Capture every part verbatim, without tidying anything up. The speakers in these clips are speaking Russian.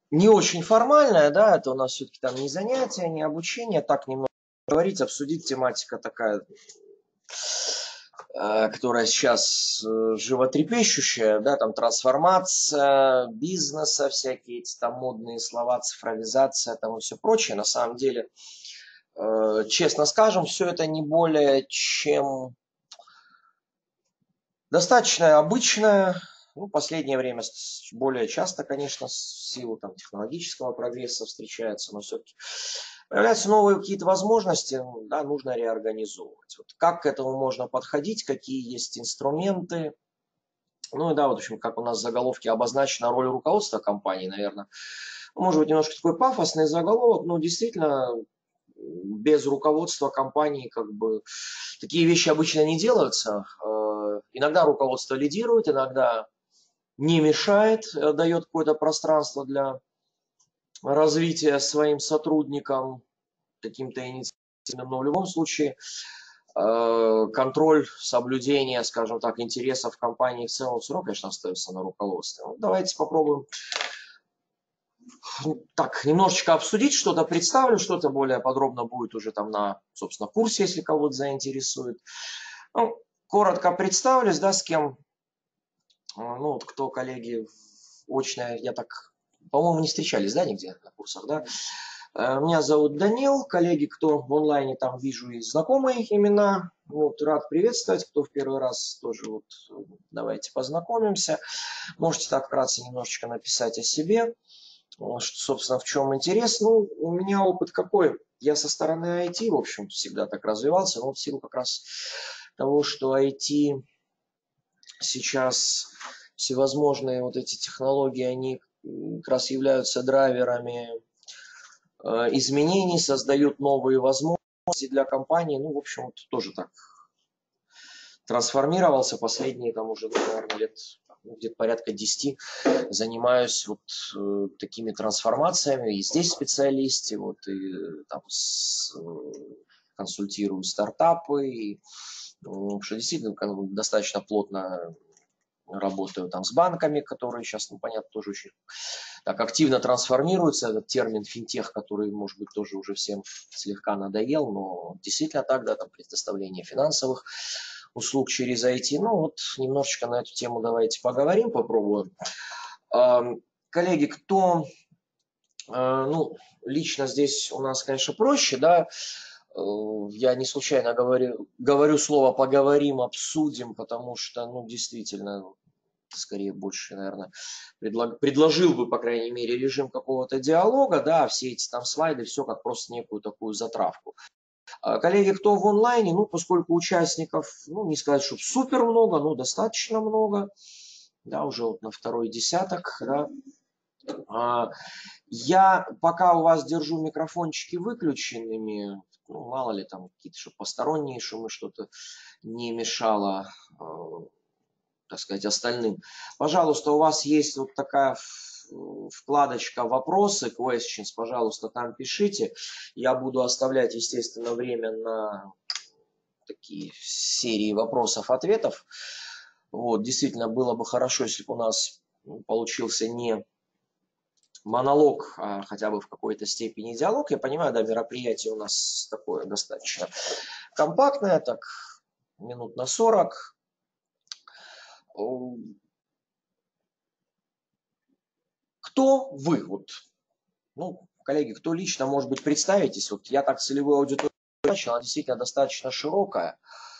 не очень формальная, да, это у нас все-таки там не занятия, не обучение, так немного говорить, обсудить тематика такая, э, которая сейчас э, животрепещущая, да, там трансформация бизнеса, всякие эти там модные слова, цифровизация там и все прочее. На самом деле, э, честно скажем, все это не более чем достаточно обычное, ну, последнее время более часто, конечно, в силу там, технологического прогресса встречается, но все-таки появляются новые какие-то возможности, ну, да, нужно реорганизовывать. Вот как к этому можно подходить, какие есть инструменты. Ну и да, вот, в общем, как у нас в заголовке обозначена роль руководства компании, наверное. Может быть, немножко такой пафосный заголовок, но действительно без руководства компании как бы такие вещи обычно не делаются. Иногда руководство лидирует, иногда не мешает, дает какое-то пространство для развития своим сотрудникам, каким-то инициативным, но в любом случае контроль, соблюдение, скажем так, интересов компании в целом все равно, конечно, остается на руководстве. Ну, давайте попробуем так немножечко обсудить что-то, представлю, что-то более подробно будет уже там на, собственно, курсе, если кого-то заинтересует. Ну, коротко представлюсь, да, с кем, ну, вот кто, коллеги, очно, я так, по-моему, не встречались, да, нигде на курсах, да. Меня зовут Данил, коллеги, кто в онлайне, там вижу и знакомые имена, вот, рад приветствовать, кто в первый раз тоже, вот, давайте познакомимся. Можете так вкратце немножечко написать о себе, что, собственно, в чем интерес. Ну, у меня опыт какой? Я со стороны ай ти, в общем, всегда так развивался, но в силу как раз того, что ай ти сейчас всевозможные вот эти технологии, они как раз являются драйверами изменений, создают новые возможности для компании. Ну, в общем, вот тоже так трансформировался последние, там уже, наверное, лет, ну, где-то порядка десяти занимаюсь вот э, такими трансформациями. И здесь специалисты, вот, и там с, э, консультирую стартапы, и, ну, что действительно достаточно плотно работаю там с банками, которые сейчас, ну, понятно, тоже очень так активно трансформируются. Этот термин финтех, который, может быть, тоже уже всем слегка надоел, но действительно так, да, там предоставление финансовых услуг через ай ти. Ну вот немножечко на эту тему давайте поговорим, попробуем. Коллеги, кто, ну, лично здесь у нас, конечно, проще, да, я не случайно говорю, говорю слово «поговорим», «обсудим», потому что, ну, действительно, скорее больше, наверное, предлаг, предложил бы, по крайней мере, режим какого-то диалога, да, все эти там слайды, все как просто некую такую затравку. Коллеги, кто в онлайне, ну, поскольку участников, ну, не сказать, что супер много, но достаточно много, да, уже вот на второй десяток, да. Я пока у вас держу микрофончики выключенными, ну, мало ли там какие-то, чтобы посторонние шумы, что-то не мешало, так сказать, остальным. Пожалуйста, у вас есть вот такая вкладочка «Вопросы», questions, пожалуйста, там пишите. Я буду оставлять, естественно, время на такие серии вопросов-ответов. Вот, действительно, было бы хорошо, если бы у нас получился не монолог, а хотя бы в какой-то степени диалог. Я понимаю, да, мероприятие у нас такое достаточно компактное, так, минут на сорок. Кто вы? Вот, ну, коллеги, кто лично, может быть, представитесь? Вот я так целевую аудиторию начал, она действительно достаточно широкая.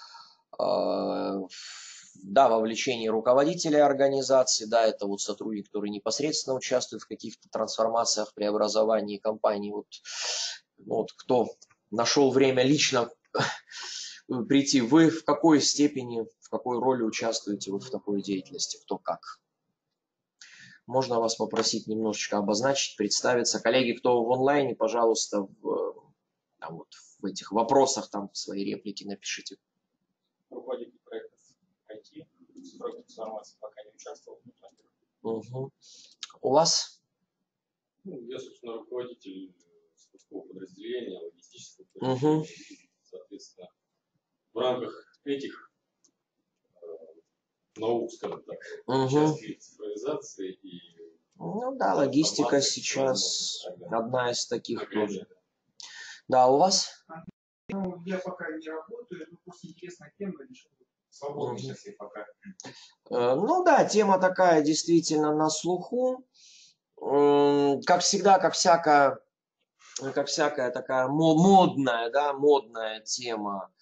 Да, вовлечение руководителей организации, да, это вот сотрудник, который непосредственно участвует в каких-то трансформациях, преобразовании компании. Вот, вот кто нашел время лично прийти, вы в какой степени, в какой роли участвуете вот в такой деятельности, кто как? Можно вас попросить немножечко обозначить, представиться. Коллеги, кто в онлайне, пожалуйста, в, там вот, в этих вопросах там свои реплики напишите. Руководитель проектов ай ти, цифровой трансформации пока не участвовал. Угу. У вас? Ну, я, собственно, руководитель спускового подразделения, логистического подразделения. Угу. Соответственно, в рамках этих э, наук, скажем так, угу. участвовали в цифровизации и Ну да, логистика сейчас одна из таких тоже. Да, у вас? Ну, я пока не работаю, но просто интересная тема, решил. Свободно сейчас я пока. Ну да, тема такая действительно на слуху. Как всегда, как всякая, как всякая такая модная, да, модная тема.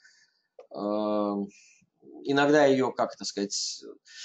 Иногда ее, как это сказать,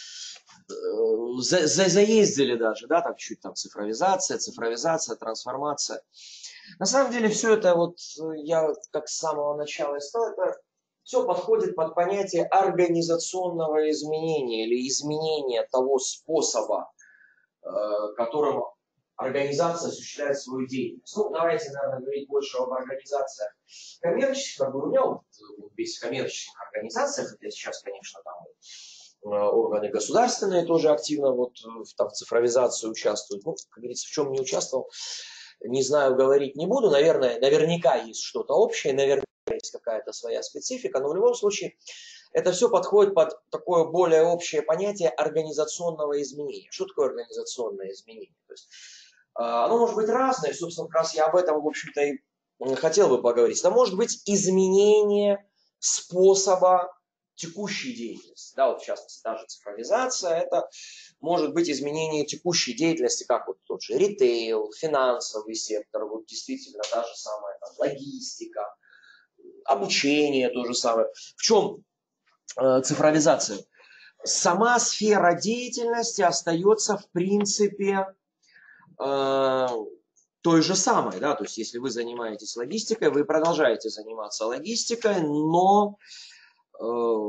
за, за, заездили даже, да, там чуть там цифровизация, цифровизация, трансформация. На самом деле все это, вот я как с самого начала и сказал, это все подходит под понятие организационного изменения или изменения того способа, которым организация осуществляет свою деятельность. Ну, давайте, наверное, говорить больше об организациях коммерческих, как бы у меня вот, без коммерческих организаций, хотя сейчас, конечно, там органы государственные тоже активно вот там, в цифровизации участвуют. Ну, как говорится, в чем не участвовал, не знаю, говорить не буду. Наверное, наверняка есть что-то общее, наверняка есть какая-то своя специфика, но в любом случае это все подходит под такое более общее понятие организационного изменения. Что такое организационное изменение? То есть, оно может быть разное, собственно, как раз я об этом, в общем-то, и хотел бы поговорить. Это может быть изменение способа текущей деятельности. Да, вот в частности, даже цифровизация, это может быть изменение текущей деятельности, как вот тот же ритейл, финансовый сектор, вот действительно та же самая там, логистика, обучение то же самое. В чем э, цифровизация? Сама сфера деятельности остается в принципе э, той же самой, да, то есть если вы занимаетесь логистикой, вы продолжаете заниматься логистикой, но э,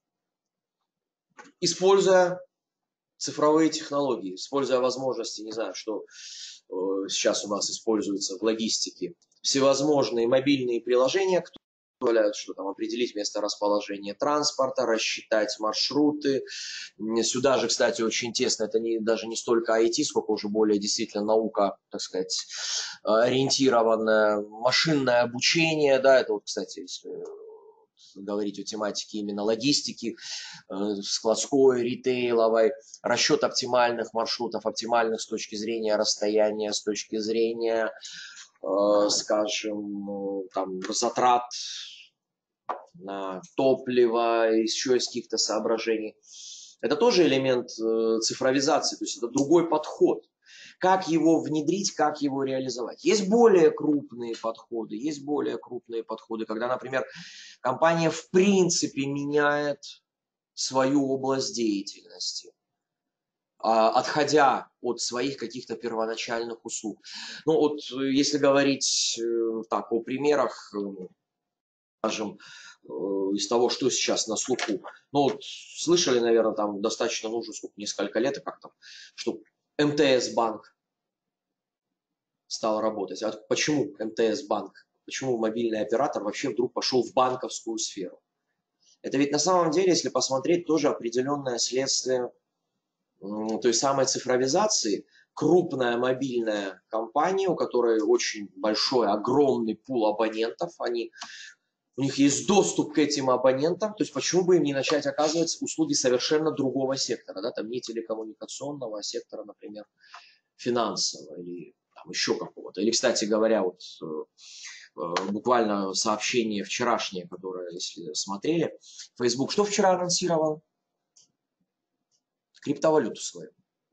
используя цифровые технологии, используя возможности, не знаю, что э, сейчас у нас используется в логистике, всевозможные мобильные приложения, которые позволяют что там определить место расположения транспорта, рассчитать маршруты. Сюда же, кстати, очень тесно, это не, даже не столько ай ти, сколько уже более действительно наука, так сказать, ориентированное машинное обучение, да, это вот, кстати, если говорить о тематике именно логистики, складской, ритейловой, расчет оптимальных маршрутов, оптимальных с точки зрения расстояния, с точки зрения, скажем, там, затрат на топливо, еще из каких-то соображений. Это тоже элемент цифровизации, то есть это другой подход. Как его внедрить, как его реализовать. Есть более крупные подходы, есть более крупные подходы, когда, например, компания в принципе меняет свою область деятельности, отходя от своих каких-то первоначальных услуг. Ну вот если говорить так о примерах, скажем, из того, что сейчас на слуху. Ну вот слышали, наверное, там достаточно, ну уже сколько, несколько лет, как там, что эм тэ эс банк стал работать. А почему эм тэ эс банк? Почему мобильный оператор вообще вдруг пошел в банковскую сферу? Это ведь на самом деле, если посмотреть, тоже определенное следствие той самой цифровизации. Крупная мобильная компания, у которой очень большой, огромный пул абонентов, они, у них есть доступ к этим абонентам, то есть почему бы им не начать оказывать услуги совершенно другого сектора, да, там не телекоммуникационного, а сектора, например, финансового или там, еще какого-то. Или, кстати говоря, вот буквально сообщение вчерашнее, которое, если смотрели, Facebook что вчера анонсировал? Криптовалюту свою.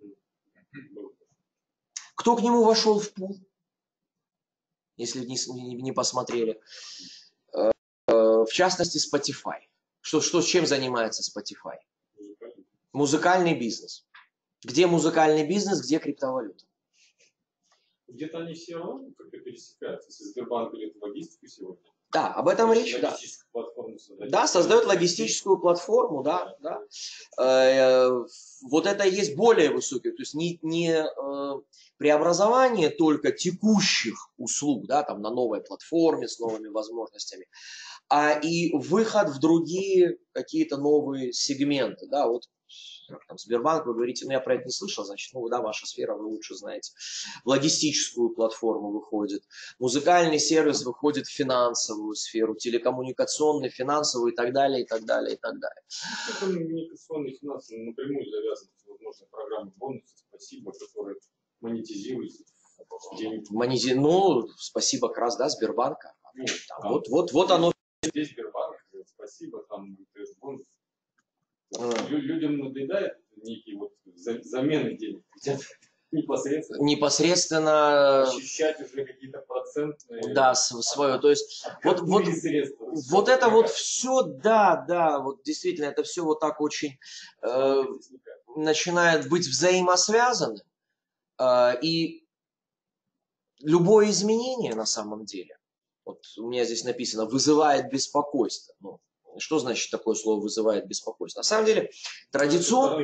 Кто к нему вошел в пул? Если не, не посмотрели. В частности, Spotify. Что, что, чем занимается Spotify? Музыкальный бизнес. Где музыкальный бизнес, где криптовалюта? Где-то они все равно как-то пересекаются. Если Сбербанк идет в логистику сегодня. Да, об этом речь, да. Да, создает логистическую платформу, да, да. Э, вот это и есть более высокий, то есть не, не э, преобразование только текущих услуг, да, там на новой платформе с новыми возможностями, а и выход в другие какие-то новые сегменты, да, вот. Как там, Сбербанк, вы говорите, ну я про это не слышал, значит, ну да, ваша сфера, вы лучше знаете. В логистическую платформу выходит, музыкальный сервис выходит в финансовую сферу, телекоммуникационный, финансовый и так далее, и так далее, и так далее. Коммуникационные финансы напрямую завязаны с возможной программой бонусов, спасибо, которые монетизируете деньги. Монези... Ну, спасибо как раз, да, Сбербанка. Ну, Там, там, вот, вот, вот оно. Здесь Сбербанк, спасибо, там ТСБ. А. Людям надоедает некие вот замены денег. Хотят непосредственно. Непосредственно. Ощущать уже какие-то процентные. Да, свое. То есть, вот, вот, средства, вот это вот все, да, да, вот действительно, это все вот так очень э, начинает быть взаимосвязанным. Э, и любое изменение на самом деле, вот у меня здесь написано, вызывает беспокойство. Ну, что значит такое слово вызывает беспокойство? На самом деле, традиционно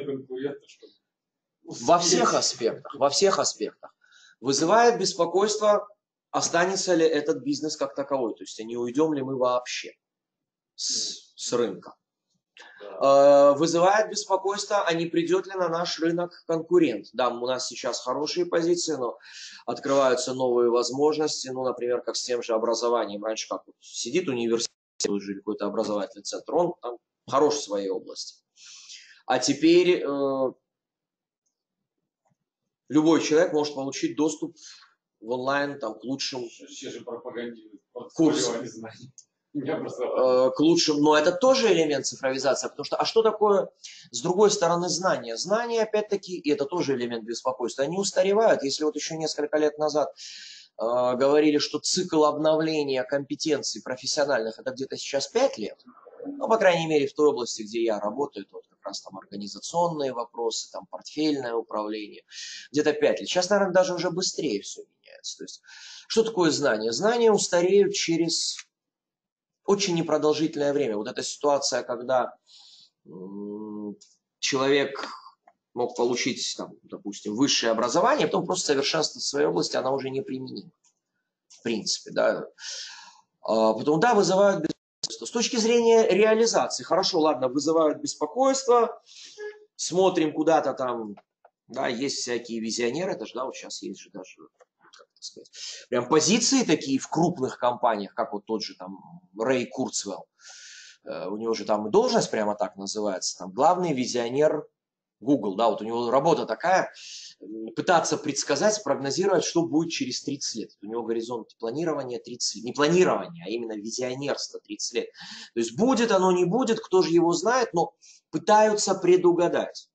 во всех аспектах, во всех аспектах вызывает беспокойство, останется ли этот бизнес как таковой, то есть не уйдем ли мы вообще с, с рынка. Да. Вызывает беспокойство, а не придет ли на наш рынок конкурент. Да, у нас сейчас хорошие позиции, но открываются новые возможности, ну, например, как с тем же образованием. Раньше как вот сидит университет, уже какой-то образовательный центр, он там хорош в своей области. А теперь э, любой человек может получить доступ в онлайн там, к лучшим курсам. К лучшим, но это тоже элемент цифровизации, потому что, а что такое, с другой стороны, знания? Знания, опять-таки, и это тоже элемент беспокойства, они устаревают. Если вот еще несколько лет назад э, говорили, что цикл обновления компетенций профессиональных, это где-то сейчас пять лет, ну, по крайней мере, в той области, где я работаю, это вот как раз там организационные вопросы, там портфельное управление, где-то пять лет. Сейчас, наверное, даже уже быстрее все меняется. То есть, что такое знания? Знания устареют через очень непродолжительное время. Вот эта ситуация, когда человек мог получить, там, допустим, высшее образование, потом просто совершенствовать в своей области, она уже неприменима. В принципе, да. А потом, да, вызывают беспокойство. С точки зрения реализации, хорошо, ладно, вызывают беспокойство, смотрим куда-то там, да, есть всякие визионеры, даже, да, вот сейчас есть же даже, как сказать, прям позиции такие в крупных компаниях, как вот тот же там Рэй Курцвелл. У него же там и должность прямо так называется, там главный визионер Google, да, вот у него работа такая, пытаться предсказать, спрогнозировать, что будет через тридцать лет. У него горизонт планирования тридцать лет, не планирование, а именно визионерство тридцать лет. То есть будет оно, не будет, кто же его знает, но пытаются предугадать.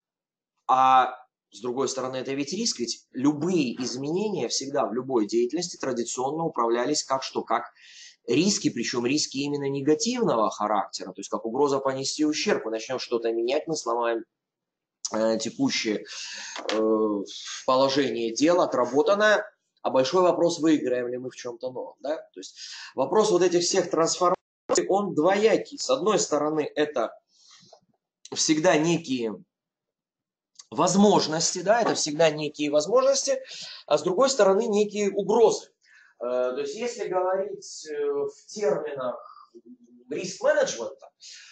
А с другой стороны, это ведь риск, ведь любые изменения всегда в любой деятельности традиционно управлялись как что, как риски, причем риски именно негативного характера, то есть как угроза понести ущерб. Мы начнем что-то менять, мы сломаем э, текущее э, положение дел, отработанное, а большой вопрос, выиграем ли мы в чем-то новом. Да? То есть вопрос вот этих всех трансформаций, он двоякий. С одной стороны, это всегда некие возможности, да, это всегда некие возможности, а с другой стороны некие угрозы. То есть если говорить в терминах риск-менеджмента,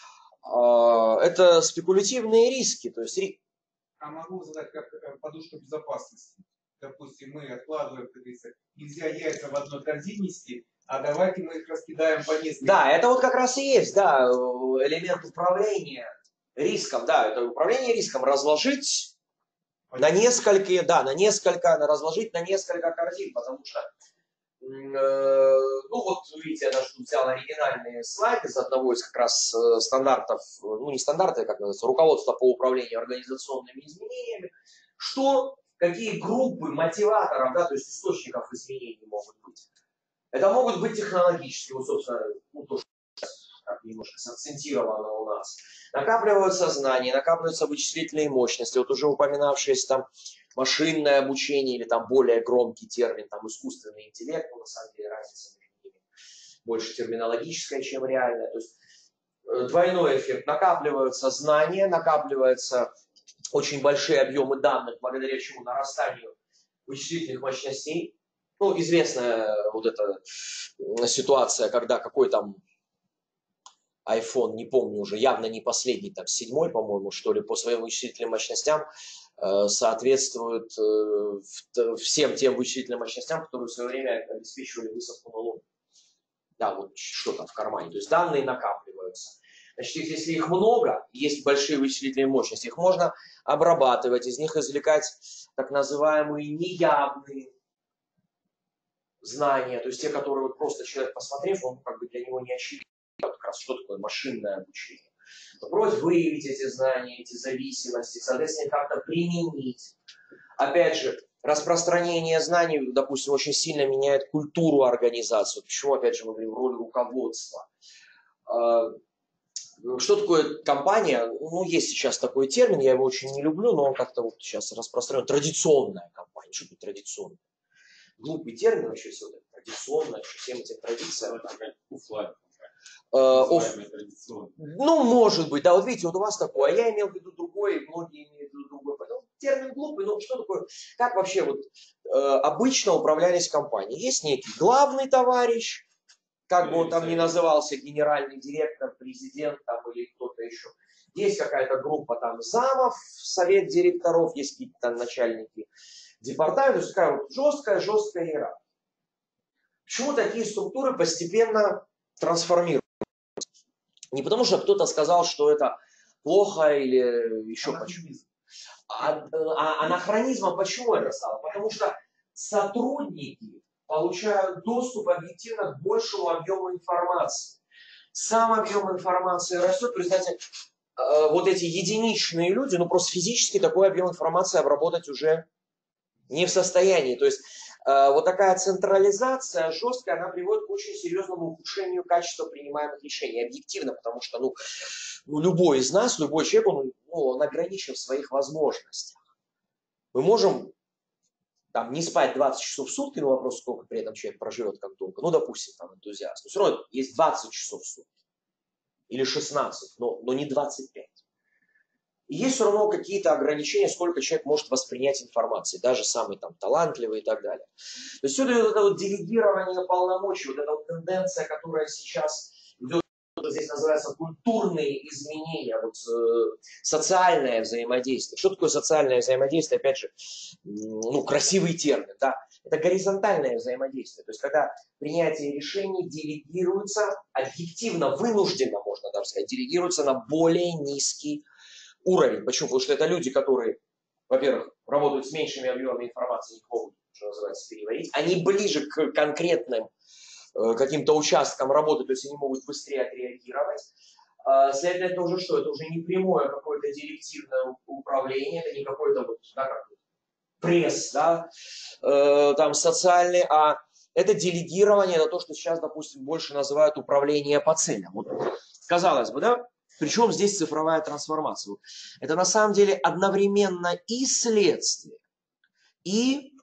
это спекулятивные риски. То есть... А могу задать как подушку безопасности. Допустим, мы откладываем, как говорится, нельзя яйца в одной корзине нести, а давайте мы их раскидаем по нескольким. Да, это вот как раз и есть, да, элемент управления риском, да, это управление риском, разложить на несколько, да, на несколько, разложить на несколько корзин, потому что, э, ну вот, видите, я даже тут взял оригинальный слайд из одного из как раз стандартов, ну не стандарты, как называется, руководство по управлению организационными изменениями, что, какие группы мотиваторов, да, то есть источников изменений могут быть. Это могут быть технологические, вот, собственно, ну, то, что как немножко сакцентировано у нас. Накапливаются знания, накапливаются вычислительные мощности, вот уже упоминавшееся там машинное обучение или там более громкий термин, там искусственный интеллект, но на самом деле разница между ними больше терминологическая, чем реальная. То есть двойной эффект. Накапливаются знания, накапливаются очень большие объемы данных, благодаря чему нарастанию вычислительных мощностей. Ну, известная вот эта ситуация, когда какой там iPhone, не помню уже, явно не последний, там седьмой, по-моему, что ли, по своим вычислительным мощностям э, соответствует э, всем тем вычислительным мощностям, которые в свое время обеспечивали высадку на Луну. Да, вот что там в кармане. То есть данные накапливаются. Значит, если их много, есть большие вычислительные мощности, их можно обрабатывать, из них извлекать так называемые неявные знания, то есть те, которые вот просто человек, посмотрев, он как бы для него не очевидно, как раз что такое машинное обучение. Попробовать выявить эти знания, эти зависимости, соответственно, как-то применить. Опять же, распространение знаний, допустим, очень сильно меняет культуру организации. Почему, опять же, мы говорим роль руководства. Что такое компания? Ну, есть сейчас такой термин, я его очень не люблю, но он как-то вот сейчас распространен. Традиционная компания. Что такое традиционная? Глупый термин вообще все это. Традиционная, всем этим традициям. Uh, ну, может быть, да, вот видите, вот у вас такое, а я имел в виду другое, и многие имеют в виду другое. Поэтому термин глупый, но что такое, как вообще вот э, обычно управлялись компанией? Есть некий главный товарищ, как бы он там ни назывался, генеральный директор, президент там или кто-то еще. Есть какая-то группа там замов, совет директоров, есть какие-то там начальники департамента, то есть такая вот жесткая-жесткая иерархия. Почему такие структуры постепенно трансформируются? Не потому, что кто-то сказал, что это плохо или еще почему. А, а анахронизмом почему это стало? Потому что сотрудники получают доступ объективно к большему объему информации. Сам объем информации растет. Представьте, вот эти единичные люди, ну просто физически такой объем информации обработать уже не в состоянии. То есть вот такая централизация жесткая, она приводит к очень серьезному ухудшению качества принимаемых решений. Объективно, потому что ну, ну, любой из нас, любой человек, он, ну, он ограничен в своих возможностях. Мы можем там, не спать двадцать часов в сутки, но вопрос, сколько при этом человек проживет как долго. Ну, допустим, там энтузиаст. Но все равно есть двадцать часов в сутки. Или шестнадцать, но, но не двадцать пять. И есть все равно какие-то ограничения, сколько человек может воспринять информации, даже самый там талантливый и так далее. То есть сюда вот это вот делегирование полномочий, вот эта вот тенденция, которая сейчас идет, здесь называется культурные изменения, вот, э, социальное взаимодействие. Что такое социальное взаимодействие? Опять же, ну, красивый термин, да. Это горизонтальное взаимодействие. То есть когда принятие решений делегируется, объективно, вынужденно, можно даже сказать, делегируется на более низкий уровень. Почему? Потому что это люди, которые, во-первых, работают с меньшими объемами информации, их могут, что называется, переварить. Они ближе к конкретным э, каким-то участкам работы, то есть они могут быстрее отреагировать. Э, следовательно, это уже что? Это уже не прямое какое-то директивное управление, это не какой-то вот, да, как пресс, да, э, там социальный, а это делегирование, это то, что сейчас, допустим, больше называют управление по целям. Вот, казалось бы, да? Причем здесь цифровая трансформация. Это на самом деле одновременно и следствие, и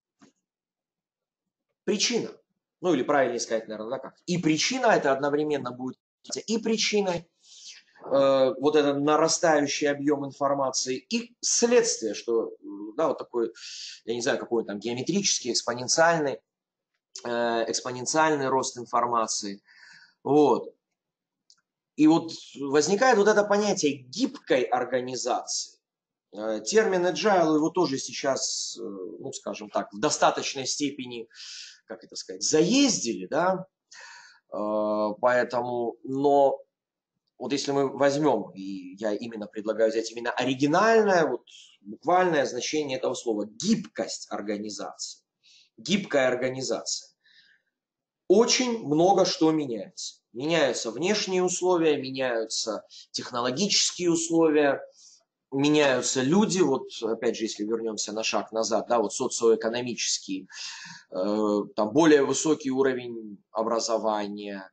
причина. Ну или правильнее сказать, наверное, да, как. И причина это одновременно будет и причиной, э, вот этот нарастающий объем информации, и следствие, что, да, вот такой, я не знаю, какой там геометрический, экспоненциальный, э, экспоненциальный рост информации. Вот. И вот возникает вот это понятие гибкой организации. Термин agile его тоже сейчас, ну скажем так, в достаточной степени, как это сказать, заездили, да, поэтому, но вот если мы возьмем, и я именно предлагаю взять именно оригинальное, вот буквальное значение этого слова, гибкость организации, гибкая организация, очень много что меняется. Меняются внешние условия, меняются технологические условия, меняются люди. Вот опять же, если вернемся на шаг назад, да, вот социоэкономические, э, там более высокий уровень образования,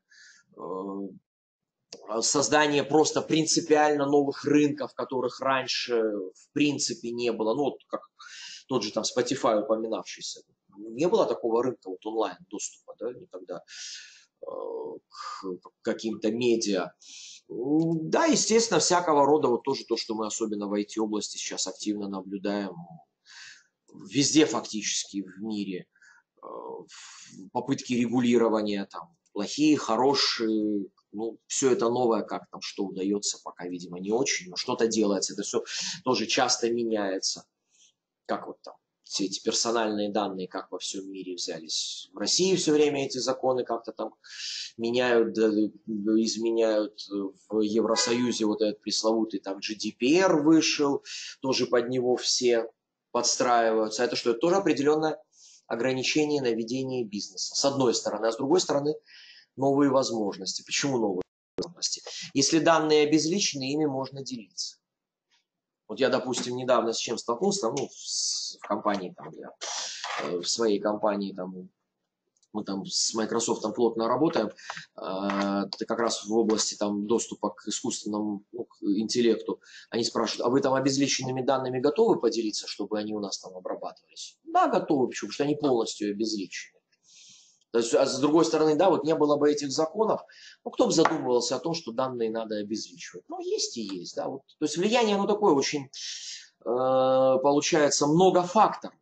э, создание просто принципиально новых рынков, которых раньше в принципе не было. Ну вот как тот же там Spotify упоминавшийся. Не было такого рынка вот онлайн доступа, да, никогда к каким-то медиа. Да, естественно, всякого рода, вот тоже то, что мы особенно в ай ти-области сейчас активно наблюдаем, везде фактически в мире, попытки регулирования, там, плохие, хорошие, ну, все это новое, как там, что удается, пока, видимо, не очень, но что-то делается, это все тоже часто меняется. Как вот там все эти персональные данные, как во всем мире взялись. В России все время эти законы как-то там меняют, изменяют. В Евросоюзе вот этот пресловутый там джи ди пи ар вышел, тоже под него все подстраиваются. Это что? Это тоже определенное ограничение на ведение бизнеса, с одной стороны. А с другой стороны, новые возможности. Почему новые возможности? Если данные обезличены, ими можно делиться. Вот я, допустим, недавно с чем столкнулся, ну, в компании, там, я, в своей компании, там, мы там с Microsoft там плотно работаем, это как раз в области там доступа к искусственному, ну, к интеллекту. Они спрашивают, а вы там обезличенными данными готовы поделиться, чтобы они у нас там обрабатывались? Да, готовы, почему? Потому что они полностью обезличены. То есть, а с другой стороны, да, вот не было бы этих законов, ну, кто бы задумывался о том, что данные надо обезличивать? Ну, есть и есть, да. Вот. То есть влияние, оно такое очень, э, получается, многофакторное.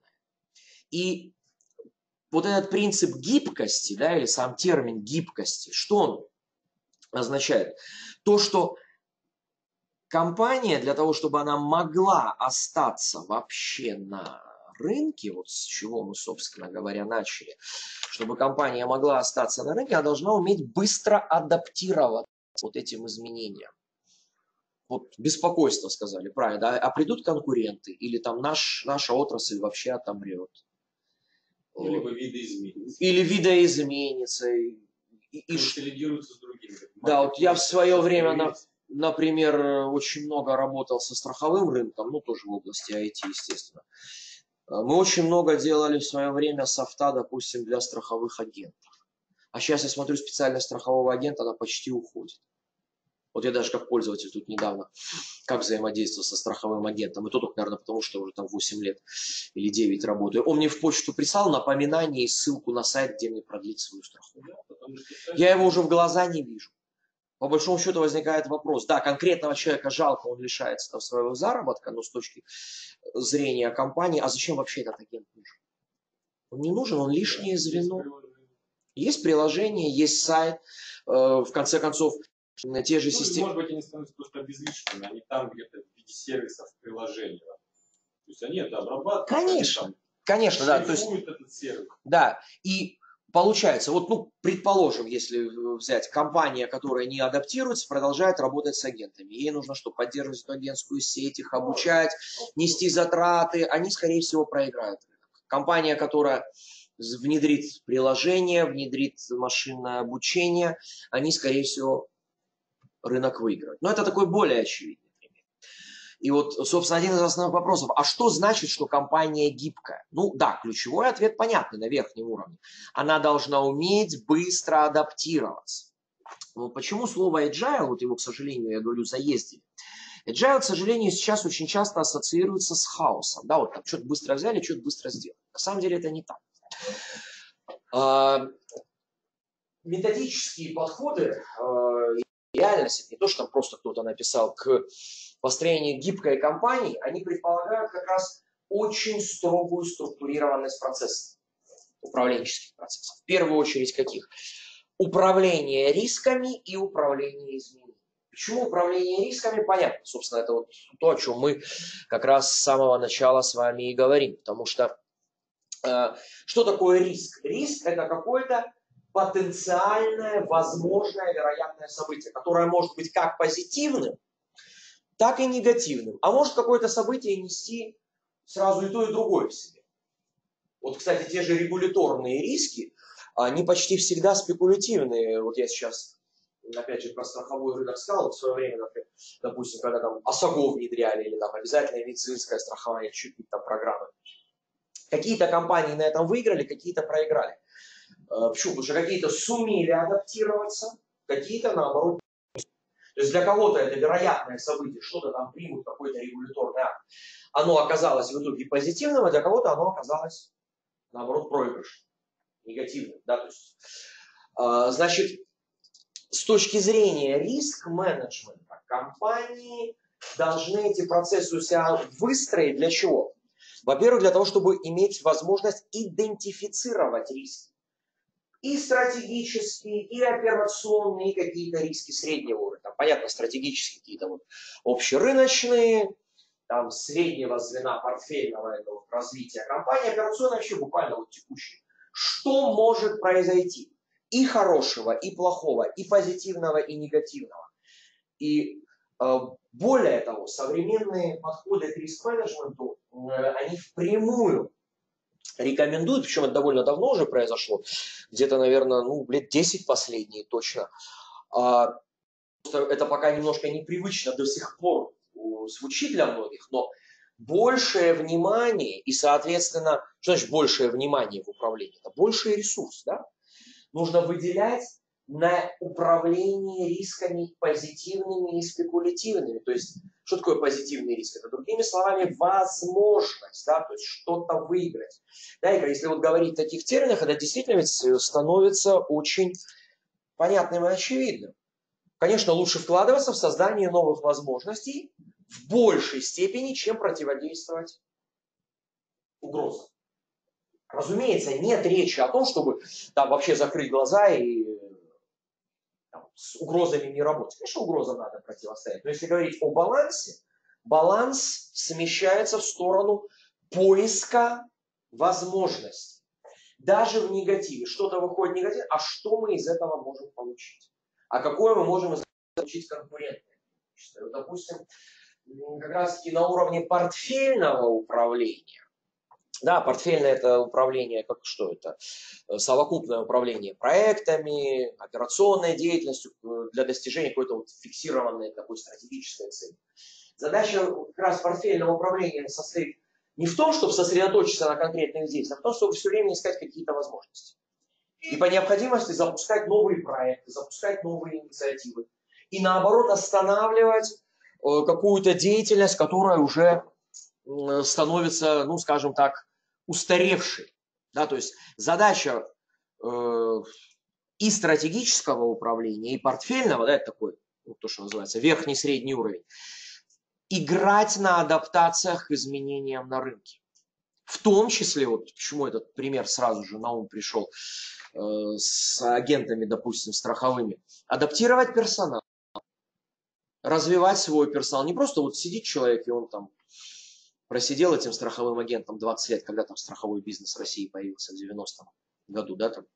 И вот этот принцип гибкости, да, или сам термин гибкости, что он означает? То, что компания для того, чтобы она могла остаться вообще на рынке, вот с чего мы, собственно говоря, начали, чтобы компания могла остаться на рынке, она должна уметь быстро адаптироваться вот этим изменениям. Вот беспокойство сказали, правильно, да? А придут конкуренты, или там наш, наша отрасль вообще отомрет. Или видоизменится. Или видоизменится. И, и, консолидируется с другими. Да, вот я в свое время, на, например, очень много работал со страховым рынком, ну тоже в области ай ти, естественно. Мы очень много делали в свое время софта, допустим, для страховых агентов. А сейчас я смотрю, специальность страхового агента, она почти уходит. Вот я даже как пользователь тут недавно, как взаимодействовал со страховым агентом. И то только, наверное, потому что уже там восемь лет или девять работаю. Он мне в почту прислал напоминание и ссылку на сайт, где мне продлить свою страховку. Я его уже в глаза не вижу. По большому счету возникает вопрос. Да, конкретного человека жалко, он лишается там своего заработка, но с точки зрения компании, а зачем вообще этот агент нужен? Он не нужен, он лишнее звено. Есть приложение, есть сайт, в конце концов, те же ну, системы. Может быть, они становятся просто обезличенными, они там где-то в виде сервисов приложения. То есть они это обрабатывают. Конечно, они, там, конечно, да. То есть, этот сервис. да, и получается, вот, ну, предположим, если взять компания, которая не адаптируется, продолжает работать с агентами. Ей нужно что, поддерживать эту агентскую сеть, их обучать, нести затраты, они, скорее всего, проиграют рынок. Компания, которая внедрит приложение, внедрит машинное обучение, они, скорее всего, рынок выиграют. Но это такой более очевидный пример. И вот, собственно, один из основных вопросов. А что значит, что компания гибкая? Ну да, ключевой ответ понятный на верхнем уровне. Она должна уметь быстро адаптироваться. Но почему слово agile, вот его, к сожалению, я говорю, заездили. Agile, к сожалению, сейчас очень часто ассоциируется с хаосом. Да, вот там что-то быстро взяли, что-то быстро сделали. На самом деле это не так. Методические подходы, реальность, это не то, что там просто кто-то написал, к построению гибкой компании, они предполагают как раз очень строгую структурированность процессов, управленческих процессов. В первую очередь каких? Управление рисками и управление изменениями. Почему управление рисками? Понятно. Собственно, это вот то, о чем мы как раз с самого начала с вами и говорим. Потому что э, что такое риск? Риск – это какой-то потенциальное, возможное, вероятное событие, которое может быть как позитивным, так и негативным. А может какое-то событие нести сразу и то, и другое в себе. Вот, кстати, те же регуляторные риски, они почти всегда спекулятивные. Вот я сейчас, опять же, про страховой рынок сказал, вот в свое время, например, допустим, когда там ОСАГО внедряли, или там обязательное медицинское страхование, чуть-чуть там программы. Какие-то компании на этом выиграли, какие-то проиграли. Почему? Потому что какие-то сумели адаптироваться, какие-то наоборот. То есть для кого-то это вероятное событие, что-то там примут, какой-то регуляторный акт. Оно оказалось в итоге позитивным, а для кого-то оно оказалось наоборот проигрышным, негативным. Да? То есть, э, значит, с точки зрения риск-менеджмента компании должны эти процессы у себя выстроить для чего? Во-первых, для того, чтобы иметь возможность идентифицировать риски. И стратегические, и операционные, и какие-то риски среднего уровня. Там, понятно, стратегические какие-то вот общерыночные, там, среднего звена портфельного этого развития компании, операционная вообще буквально вот текущая. Что может произойти? И хорошего, и плохого, и позитивного, и негативного. И э, более того, современные подходы к риск-менеджменту, э, они впрямую рекомендуют, причем это довольно давно уже произошло, где-то, наверное, ну, лет десять последние точно. А, это пока немножко непривычно до сих пор звучит для многих, но большее внимание и, соответственно, что значит большее внимание в управлении? Это больший ресурс, да? Нужно выделять на управление рисками позитивными и спекулятивными. То есть, что такое позитивный риск? Это, другими словами, возможность, да, то есть что-то выиграть. Да, и если вот говорить в таких терминах, это действительно ведь становится очень понятным и очевидным. Конечно, лучше вкладываться в создание новых возможностей в большей степени, чем противодействовать угрозам. Разумеется, нет речи о том, чтобы там вообще закрыть глаза и там, с угрозами не работать. Конечно, угрозам надо противостоять. Но если говорить о балансе, баланс смещается в сторону поиска возможностей. Даже в негативе. Что-то выходит негативно, а что мы из этого можем получить? А какое мы можем из этого получить конкурентное преимущество? Допустим, как раз таки на уровне портфельного управления. Да, портфельное это управление, как что это? Совокупное управление проектами, операционной деятельностью для достижения какой-то вот фиксированной такой стратегической цели. Задача как раз портфельного управления состоит не в том, чтобы сосредоточиться на конкретных действиях, а в том, чтобы все время искать какие-то возможности. И по необходимости запускать новые проекты, запускать новые инициативы. И наоборот останавливать какую-то деятельность, которая уже становится, ну скажем так, устаревшей. Да, то есть задача э, и стратегического управления, и портфельного, да, это такой, ну, то, что называется, верхний средний уровень, играть на адаптациях к изменениям на рынке. В том числе, вот почему этот пример сразу же на ум пришел, э, с агентами, допустим, страховыми, адаптировать персонал, развивать свой персонал. Не просто вот сидит человек, и он там просидел этим страховым агентом двадцать лет, когда там страховой бизнес в России появился в девяностом году, да, там.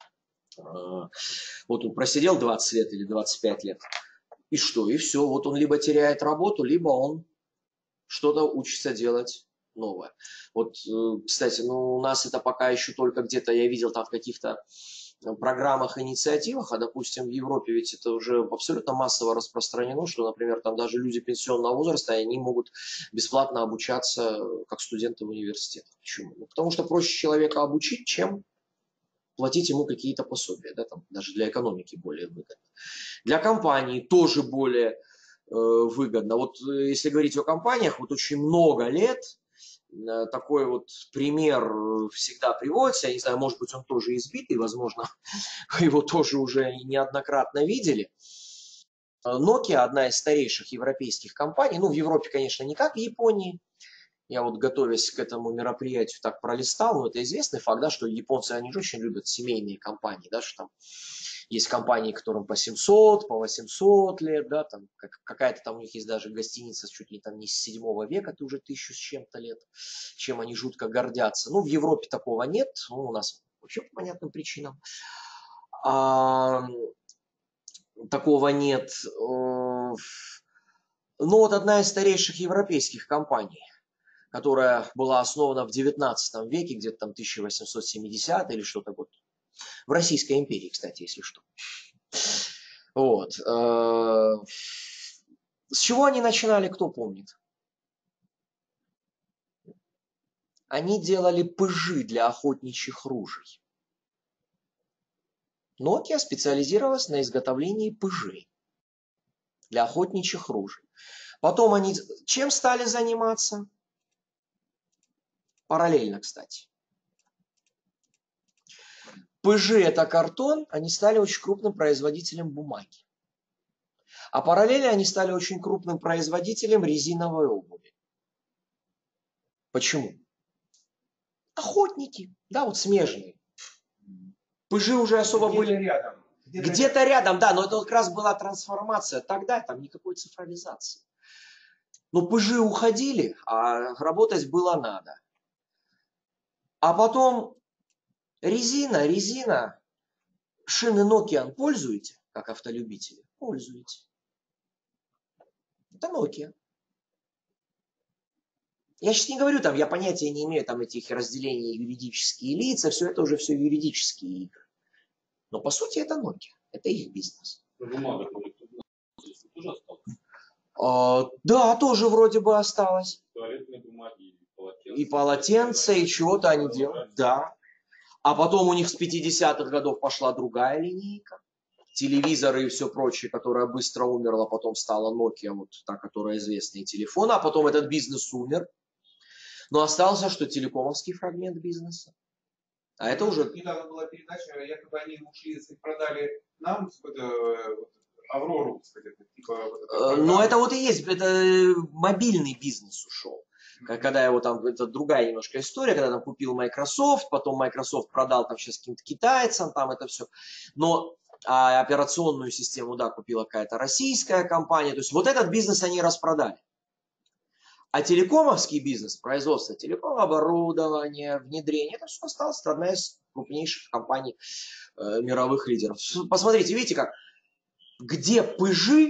Вот он просидел двадцать лет или двадцать пять лет. И что? И все. Вот он либо теряет работу, либо он что-то учится делать новое. Вот, кстати, ну, у нас это пока еще только где-то, я видел там в каких-то программах, инициативах, а, допустим, в Европе ведь это уже абсолютно массово распространено, что, например, там даже люди пенсионного возраста, они могут бесплатно обучаться как студенты в университетах. Почему? Ну, потому что проще человека обучить, чем платить ему какие-то пособия, да, там, даже для экономики более выгодно. Для компании тоже более э, выгодно. Вот э, если говорить о компаниях, вот очень много лет э, такой вот пример всегда приводится, я не знаю, может быть, он тоже избитый, возможно, вы его тоже уже неоднократно видели. Nokia, одна из старейших европейских компаний, ну, в Европе, конечно, не как в Японии. Я вот, готовясь к этому мероприятию, так пролистал, но это известный факт, да, что японцы, они же очень любят семейные компании, да, что там есть компании, которым по семьсот, по восемьсот лет, да, там как, какая-то там у них есть даже гостиница чуть ли там не с седьмого века, это уже тысячу с чем-то лет, чем они жутко гордятся. Ну, в Европе такого нет, ну, у нас вообще по понятным причинам. А, такого нет. Ну, вот одна из старейших европейских компаний, которая была основана в девятнадцатом веке, где-то там тысяча восемьсот семидесятый или что-то вот. В Российской империи, кстати, если что. Вот. С чего они начинали, кто помнит? Они делали пыжи для охотничьих ружей. Nokia специализировалась на изготовлении пыжей для охотничьих ружей. Потом они чем стали заниматься? Параллельно, кстати. Пыжи – это картон, они стали очень крупным производителем бумаги. А параллельно они стали очень крупным производителем резиновой обуви. Почему? Охотники, да, вот смежные. Пыжи уже особо где-то были... рядом. Где-то, Где-то рядом. рядом, да, но это как раз была трансформация. Тогда там никакой цифровизации. Но пыжи уходили, а работать было надо. А потом резина, резина. Шины Nokian пользуете, как автолюбители? Пользуете. Это Nokia. Я сейчас не говорю, там, я понятия не имею там этих разделений юридические лица, все это уже все юридические игры. Но по сути это Nokia, это их бизнес. Бумага тоже осталась? А, да, тоже вроде бы осталось. Туалетные бумаги и полотенца. И полотенца, и чего-то они делают. Да. А потом у них с пятидесятых годов пошла другая линейка. Телевизоры и все прочее, которая быстро умерла, потом стала Nokia, вот та, которая известная, и телефон, а потом этот бизнес умер. Но остался, что телекомовский фрагмент бизнеса. А это уже... Недавно была передача, якобы они ушли, продали нам э, Аврору, сказать, типа... Вот Но это вот и есть, это мобильный бизнес ушел. Когда его там, это другая немножко история, когда там купил Microsoft, потом Microsoft продал там сейчас каким-то китайцам, там это все. Но а операционную систему, да, купила какая-то российская компания. То есть вот этот бизнес они распродали. А телекомовский бизнес, производство телеком-оборудования, внедрение, это все осталось. Это одна из крупнейших компаний э, мировых лидеров. Посмотрите, видите как, где пыжи,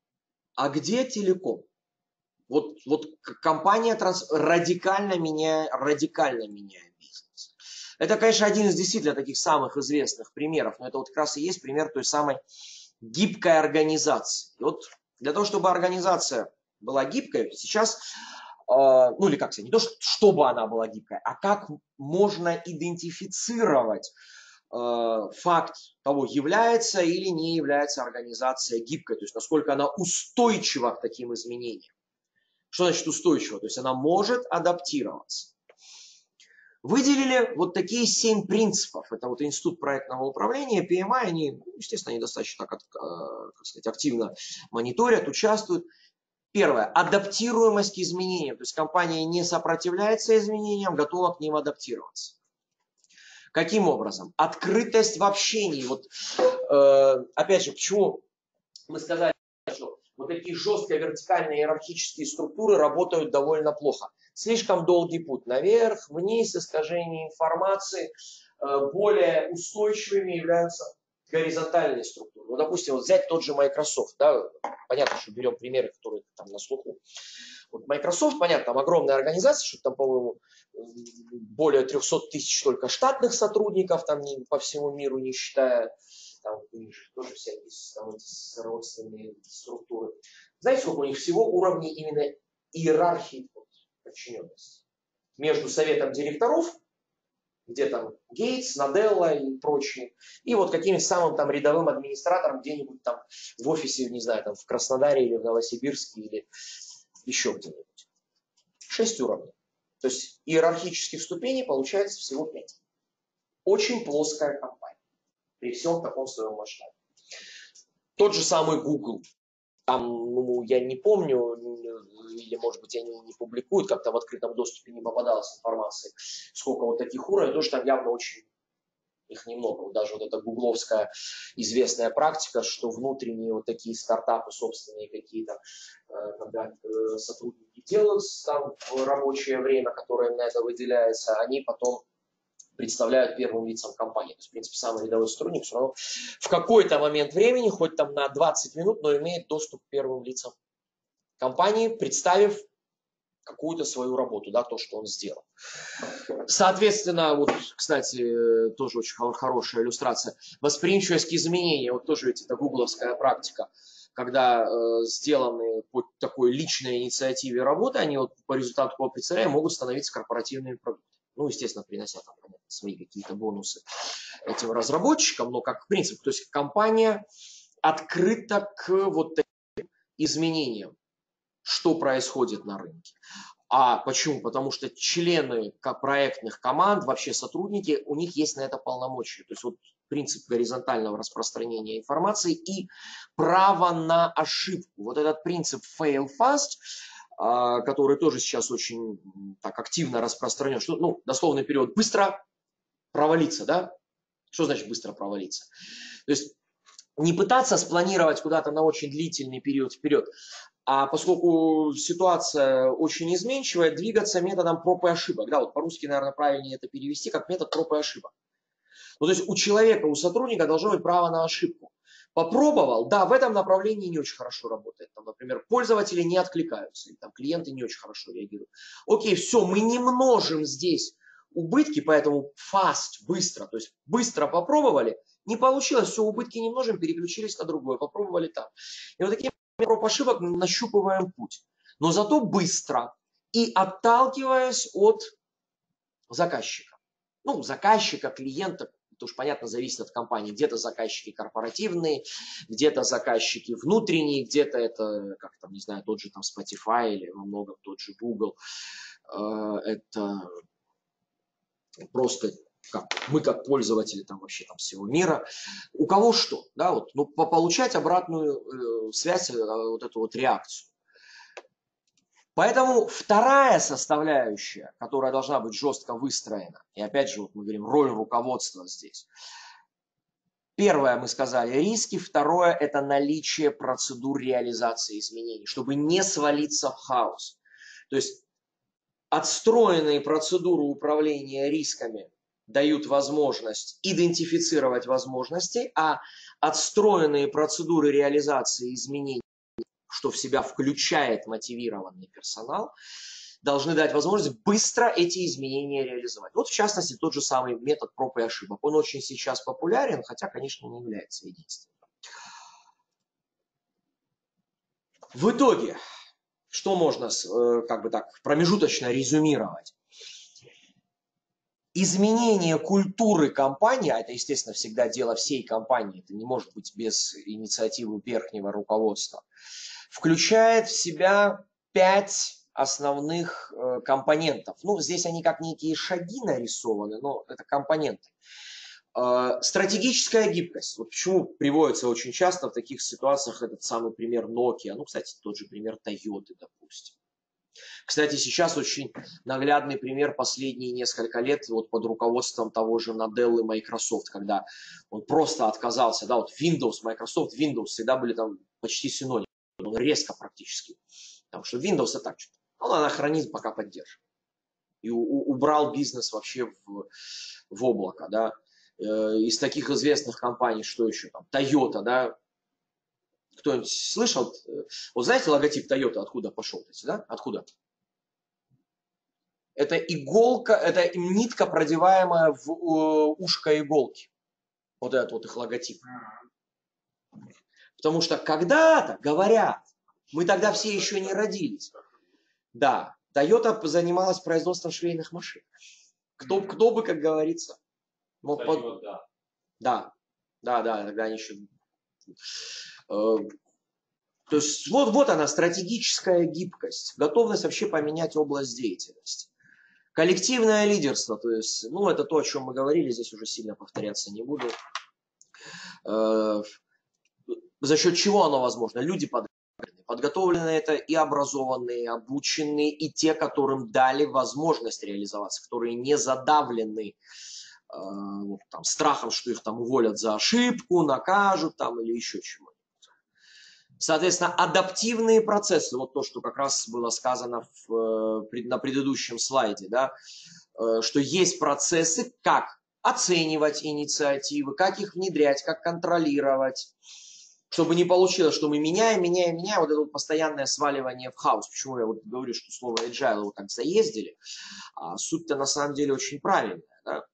а где телеком. Вот, вот компания транс, радикально меняет, радикально меняет бизнес. Это, конечно, один из действительно таких самых известных примеров, но это вот как раз и есть пример той самой гибкой организации. И вот для того, чтобы организация была гибкой, сейчас, э, ну или как сказать, не то, чтобы она была гибкой, а как можно идентифицировать э, факт того, является или не является организация гибкой, то есть насколько она устойчива к таким изменениям. Что значит устойчиво? То есть она может адаптироваться. Выделили вот такие семь принципов. Это вот Институт проектного управления, пи эм ай, они, естественно, они достаточно так, как сказать, активно мониторят, участвуют. Первое. Адаптируемость к изменениям. То есть компания не сопротивляется изменениям, готова к ним адаптироваться. Каким образом? Открытость в общении. Вот, э, опять же, почему мы сказали, что вот такие жесткие вертикальные иерархические структуры работают довольно плохо. Слишком долгий путь наверх, вниз, искажение информации. Более устойчивыми являются горизонтальные структуры. Ну, допустим, вот взять тот же Microsoft. Да, понятно, что берем примеры, которые там на слуху. Вот Microsoft, понятно, там огромная организация, что там, по-моему, более трехсот тысяч только штатных сотрудников, там по всему миру, не считая... Там у них тоже всякие там, эти родственные структуры. Знаете, сколько у них всего уровней именно иерархии подчиненности? Между советом директоров, где там Гейтс, Наделла и прочие, и вот каким-то самым там рядовым администратором где-нибудь там в офисе, не знаю, там в Краснодаре или в Новосибирске или еще где-нибудь. Шесть уровней. То есть иерархических ступеней получается всего пять. Очень плоская компания. При всем таком своем масштабе. Тот же самый Google. Там, ну, я не помню, или, может быть, они не публикуют, как-то в открытом доступе не попадалась информация, сколько вот таких уровней, потому что там явно очень их немного. Вот даже вот эта гугловская известная практика, что внутренние вот такие стартапы, собственные какие-то, когда сотрудники делают там в рабочее время, которое им на это выделяется, они потом представляют первым лицам компании. То есть, в принципе, самый рядовой сотрудник все равно в какой-то момент времени, хоть там на двадцать минут, но имеет доступ к первым лицам компании, представив какую-то свою работу, да, то, что он сделал. Соответственно, вот, кстати, тоже очень хорошая иллюстрация. Восприимчивость к изменениям, вот тоже ведь это гугловская практика, когда э, сделаны по такой личной инициативе работы, они вот по результату по представления могут становиться корпоративными продуктами. Ну, естественно, принося там, понятно, свои какие-то бонусы этим разработчикам, но как принцип, то есть компания открыта к вот таким изменениям, что происходит на рынке. А почему? Потому что члены проектных команд, вообще сотрудники, у них есть на это полномочия. То есть вот принцип горизонтального распространения информации и право на ошибку. Вот этот принцип fail fast, который тоже сейчас очень так активно распространен. Что, ну, дословный период быстро провалиться, да? Что значит быстро провалиться? То есть не пытаться спланировать куда-то на очень длительный период вперед, А поскольку ситуация очень изменчивая, двигаться методом проб и ошибок. Да, вот по-русски, наверное, правильнее это перевести как метод проб и ошибок. Ну, то есть у человека, у сотрудника должно быть право на ошибку. Попробовал, да, в этом направлении не очень хорошо работает. Там, например, пользователи не откликаются, или там клиенты не очень хорошо реагируют. Окей, все, мы не множим здесь убытки, поэтому fast, быстро, то есть быстро попробовали, не получилось, все, убытки не множим, переключились на другое, попробовали там. И вот таким проб ошибок нащупываем путь. Но зато быстро и отталкиваясь от заказчика. Ну, заказчика, клиента, это уж понятно, зависит от компании. Где-то заказчики корпоративные, где-то заказчики внутренние, где-то это, как там, не знаю, тот же там Spotify или во многом тот же Google. Это просто как, мы как пользователи там вообще там всего мира. У кого что, да, вот, ну, получать обратную э, связь, э, вот эту вот реакцию. Поэтому вторая составляющая, которая должна быть жестко выстроена, и опять же, вот мы говорим, роль руководства здесь. Первое, мы сказали, риски. Второе, это наличие процедур реализации изменений, чтобы не свалиться в хаос. То есть отстроенные процедуры управления рисками дают возможность идентифицировать возможности, а отстроенные процедуры реализации изменений, что в себя включает мотивированный персонал, должны дать возможность быстро эти изменения реализовать. Вот в частности тот же самый метод проб и ошибок. Он очень сейчас популярен, хотя, конечно, не является единственным. В итоге, что можно как бы так промежуточно резюмировать? Изменение культуры компании, а это, естественно, всегда дело всей компании, это не может быть без инициативы верхнего руководства, включает в себя пять основных э, компонентов. Ну, здесь они как некие шаги нарисованы, но это компоненты. Э, стратегическая гибкость. Вот почему приводится очень часто в таких ситуациях этот самый пример Nokia, ну, кстати, тот же пример Toyota, допустим. Кстати, сейчас очень наглядный пример последние несколько лет вот под руководством того же Nadella и Microsoft, когда он просто отказался, да, вот Windows, Microsoft, Windows всегда были там почти синонимы, он резко практически, потому что Windows это так, он анахронизм пока поддерживает. И у, убрал бизнес вообще в, в облако, да. Из таких известных компаний, что еще там, Toyota, да, кто-нибудь слышал? Вот знаете логотип Toyota откуда пошел, да? Откуда? Это иголка, это нитка, продеваемая в ушко иголки. Вот этот вот их логотип. Потому что когда-то, говорят, мы тогда все еще не родились. Да, Toyota занималась производством швейных машин. Кто, кто бы, как говорится, мог Toyota, под... да. Да, да, да, тогда они еще... То есть вот, вот она, стратегическая гибкость, готовность вообще поменять область деятельности. Коллективное лидерство, то есть, ну, это то, о чем мы говорили, здесь уже сильно повторяться не буду. Э, за счет чего оно возможно? Люди подготовлены. Подготовлены это и образованные, и обученные, и те, которым дали возможность реализоваться, которые не задавлены э, вот, там, страхом, что их там уволят за ошибку, накажут там, или еще чего-нибудь. Соответственно, адаптивные процессы, вот то, что как раз было сказано в, на предыдущем слайде, да, что есть процессы, как оценивать инициативы, как их внедрять, как контролировать, чтобы не получилось, что мы меняем, меняем, меняем, вот это вот постоянное сваливание в хаос. Почему я вот говорю, что слово agile его так заездили, а суть-то на самом деле очень правильная. Да?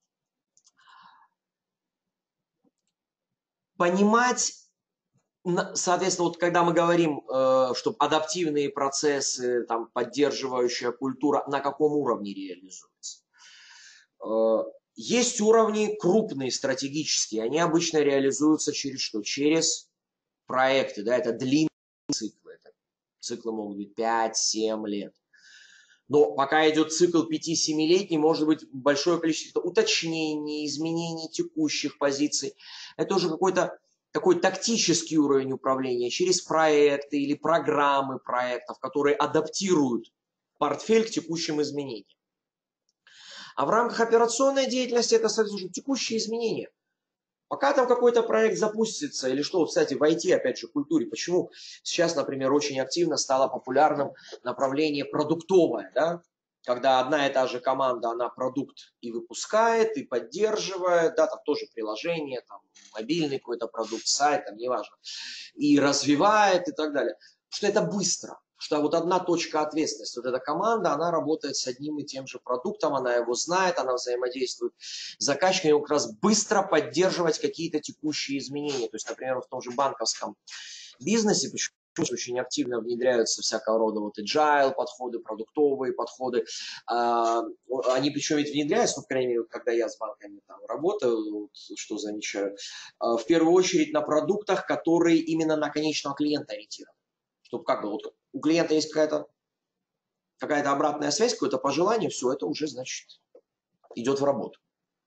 Понимать. Соответственно, вот когда мы говорим, э, что адаптивные процессы, там, поддерживающая культура, на каком уровне реализуются? Э, есть уровни крупные, стратегические. Они обычно реализуются через что? Через проекты. Да? Это длинные циклы. Это циклы могут быть пять-семь лет. Но пока идет цикл пяти-семилетний, может быть большое количество уточнений, изменений текущих позиций. Это уже какой-то такой тактический уровень управления через проекты или программы проектов, которые адаптируют портфель к текущим изменениям. А в рамках операционной деятельности это, соответственно, текущие изменения. Пока там какой-то проект запустится, или что, кстати, в ай ти, опять же, культуре, почему сейчас, например, очень активно стало популярным направление продуктовое, да? Когда одна и та же команда, она продукт и выпускает, и поддерживает, да, там тоже приложение, там, мобильный какой-то продукт, сайт, там, неважно, и развивает и так далее. Что это быстро. Что вот одна точка ответственности. Вот эта команда, она работает с одним и тем же продуктом, она его знает, она взаимодействует с заказчиком, и как раз быстро поддерживать какие-то текущие изменения. То есть, например, в том же банковском бизнесе, почему очень активно внедряются всякого рода вот agile подходы, продуктовые подходы. Они причем ведь внедряются, ну, по крайней мере, когда я с банками там работаю, вот, что замечаю, в первую очередь на продуктах, которые именно на конечного клиента ориентированы. Чтобы как бы вот у клиента есть какая-то какая-то обратная связь, какое-то пожелание, все это уже, значит, идет в работу.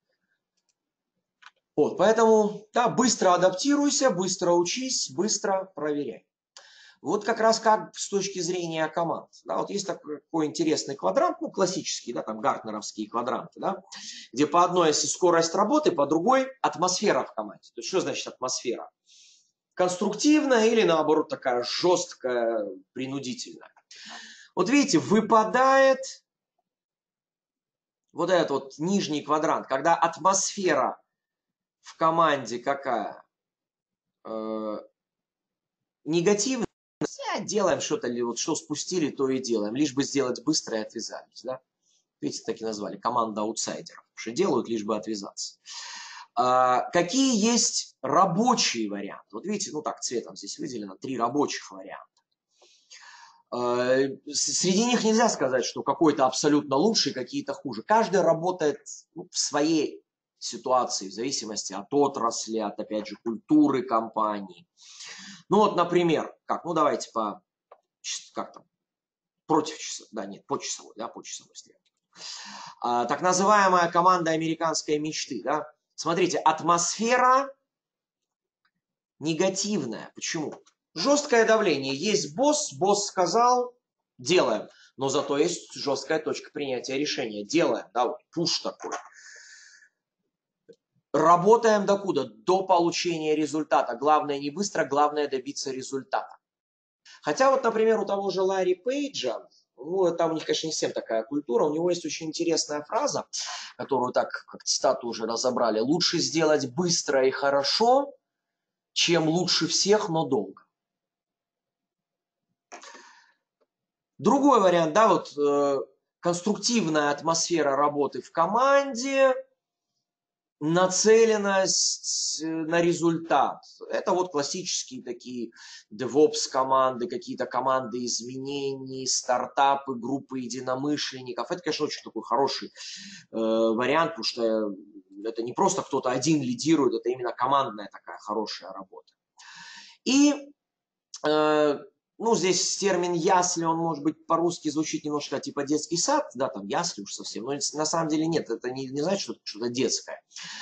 Вот, поэтому, да, быстро адаптируйся, быстро учись, быстро проверяй. Вот как раз как с точки зрения команд. Да, вот есть такой, такой интересный квадрант, ну, классический, да, там гартнеровские квадранты, да, где по одной оси скорость работы, по другой атмосфера в команде. То есть, что значит атмосфера? Конструктивная или, наоборот, такая жесткая, принудительная. Вот видите, выпадает вот этот вот нижний квадрант, когда атмосфера в команде какая? Э, негативная. Делаем что-то, вот что спустили, то и делаем. Лишь бы сделать быстро и отвязались. Да? Видите, так и назвали. Команда аутсайдеров. Что делают, лишь бы отвязаться. А, какие есть рабочие варианты? Вот видите, ну так, цветом здесь выделено. Три рабочих варианта. Среди них нельзя сказать, что какой-то абсолютно лучший, какие-то хуже. Каждый работает, ну, в своей ситуации, в зависимости от отрасли, от, опять же, культуры компании. Ну вот, например, как, ну давайте по, как там, против часовой, да, нет, по часовой, да, по часовой стрелке. А, так называемая команда американской мечты, да. Смотрите, атмосфера негативная. Почему? Жесткое давление. Есть босс, босс сказал, делаем. Но зато есть жесткая точка принятия решения. Делаем, да, вот пуш такой. Работаем докуда? До получения результата. Главное не быстро, главное добиться результата. Хотя вот, например, у того же Ларри Пейджа, ну, там у них, конечно, не всем такая культура, у него есть очень интересная фраза, которую так, как цитату уже разобрали. Лучше сделать быстро и хорошо, чем лучше всех, но долго. Другой вариант, да, вот э, конструктивная атмосфера работы в команде, нацеленность на результат. Это вот классические такие DevOps команды, какие-то команды изменений, стартапы, группы единомышленников. Это, конечно, очень такой хороший э, вариант, потому что это не просто кто-то один лидирует, это именно командная такая хорошая работа. И э, ну, здесь термин ясли, он, может быть, по-русски звучит немножко типа детский сад, да, там ясли уж совсем, но на самом деле нет, это не, не значит, что это что-то детское.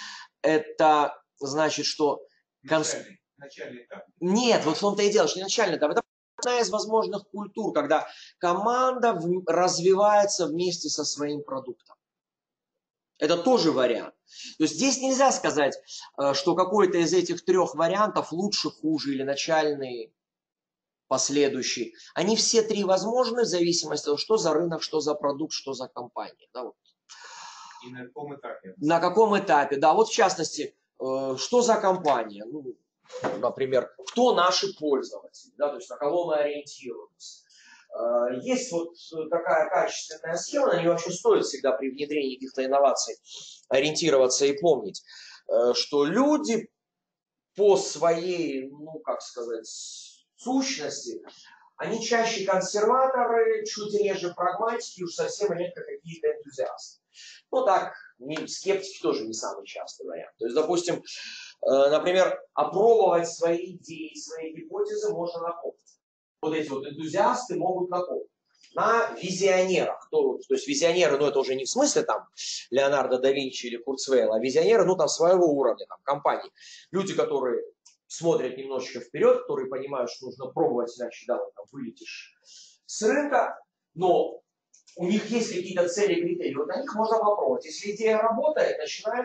Это значит, что... Начальный, начальный этап. Нет, вот в том-то и дело, что не начальный этап, это одна из возможных культур, когда команда в... развивается вместе со своим продуктом. Это тоже вариант. То есть здесь нельзя сказать, что какой-то из этих трех вариантов лучше, хуже или начальный, последующий. Они все три возможны в зависимости от того, что за рынок, что за продукт, что за компания. Да, вот. И на каком этапе? На каком этапе, да. Вот в частности, э, что за компания? Ну, например, кто наши пользователи, да, то есть на кого мы ориентируемся. Э, есть вот такая качественная схема, на нее вообще стоит всегда при внедрении каких-то инноваций ориентироваться и помнить, э, что люди по своей, ну, как сказать, сущности, они чаще консерваторы, чуть реже прагматики, уж совсем редко какие-то энтузиасты. Ну так, скептики тоже не самый частый вариант. То есть, допустим, например, опробовать свои идеи, свои гипотезы можно на ком. Вот эти вот энтузиасты могут на ком? На визионерах. То, то есть визионеры, ну это уже не в смысле там Леонардо да Винчи или Курцвейла, а визионеры, ну там своего уровня, там компании. Люди, которые смотрят немножечко вперед, которые понимают, что нужно пробовать, иначе, да, вот там вылетишь с рынка, но у них есть какие-то цели и критерии, вот на них можно попробовать. Если идея работает, начинать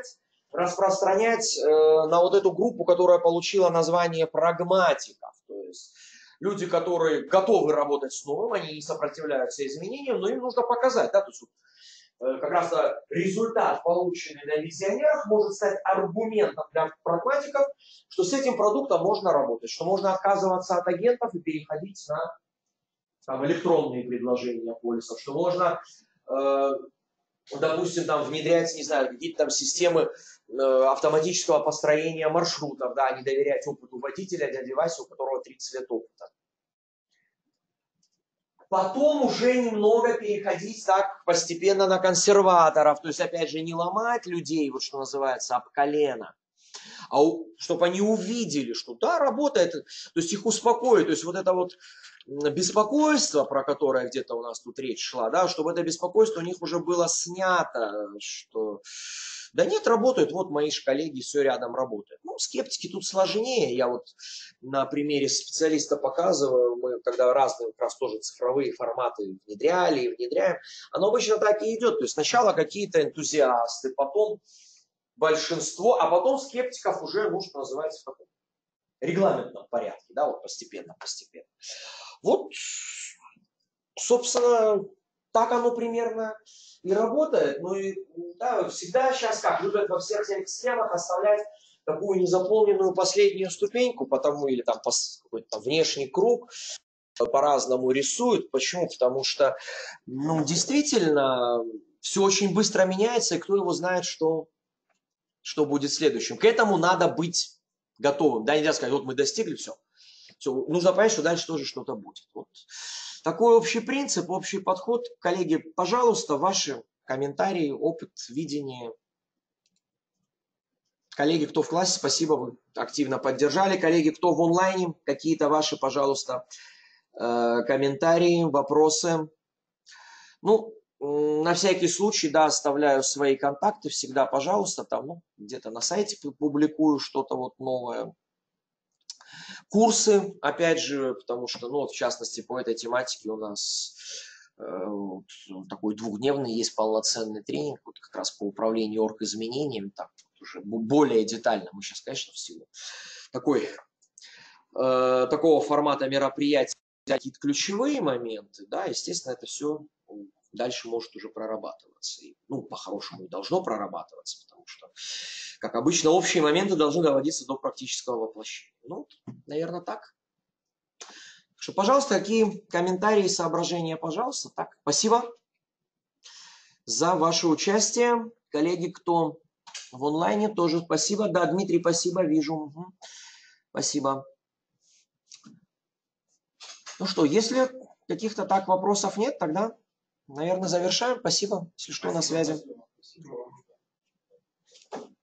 распространять э, на вот эту группу, которая получила название прагматиков. То есть люди, которые готовы работать с новым, они не сопротивляются изменениям, но им нужно показать, да, то есть э, как раз результат, полученный на визионерах, может стать аргументом для прагматиков, что с этим продуктом можно работать, что можно отказываться от агентов и переходить на там, электронные предложения полисов, что можно, э, допустим, там, внедрять, не знаю, какие-то там системы э, автоматического построения маршрутов, да, не доверять опыту водителя, дяди Васи, у которого тридцать лет опыта. Потом уже немного переходить так постепенно на консерваторов, то есть, опять же, не ломать людей, вот что называется, об колено, а чтобы они увидели, что да, работает, то есть их успокоить, то есть вот это вот беспокойство, про которое где-то у нас тут речь шла, да, чтобы это беспокойство у них уже было снято, что да нет, работают, вот мои же коллеги, все рядом работает. Ну, скептики тут сложнее, я вот на примере специалиста показываю, мы когда разные как раз тоже цифровые форматы внедряли и внедряем, оно обычно так и идет, то есть сначала какие-то энтузиасты, потом большинство, а потом скептиков уже, ну, что называется, в таком регламентном порядке, да, вот постепенно, постепенно. Вот, собственно, так оно примерно и работает. Ну и да, всегда сейчас как любят во всех этих схемах оставлять такую незаполненную последнюю ступеньку, потому или там какой-то там внешний круг по-разному рисуют. Почему? Потому что, ну, действительно, все очень быстро меняется, и кто его знает, что, что будет следующим. К этому надо быть готовым. Да, нельзя сказать, вот мы достигли, все. Все, нужно понять, что дальше тоже что-то будет. Вот. Такой общий принцип, общий подход. Коллеги, пожалуйста, ваши комментарии, опыт, видение. Коллеги, кто в классе, спасибо, вы активно поддержали. Коллеги, кто в онлайне, какие-то ваши, пожалуйста, комментарии, вопросы. Ну, на всякий случай, да, оставляю свои контакты всегда, пожалуйста, там, ну, где-то на сайте публикую что-то вот новое. Курсы, опять же, потому что, ну, в частности, по этой тематике у нас э, вот, такой двухдневный есть полноценный тренинг, вот как раз по управлению оргизменением, так, уже более детально. Мы сейчас, конечно, в силу такой, э, такого формата мероприятия, какие-то ключевые моменты, да, естественно, это все дальше может уже прорабатываться. И, ну, по-хорошему и должно прорабатываться, потому что, как обычно, общие моменты должны доводиться до практического воплощения. Ну, наверное, так. Что, пожалуйста, какие комментарии, соображения, пожалуйста. Так, спасибо за ваше участие. Коллеги, кто в онлайне, тоже спасибо. Да, Дмитрий, спасибо, вижу. Угу. Спасибо. Ну что, если каких-то так вопросов нет, тогда, наверное, завершаем. Спасибо. Если что, на связи. Спасибо.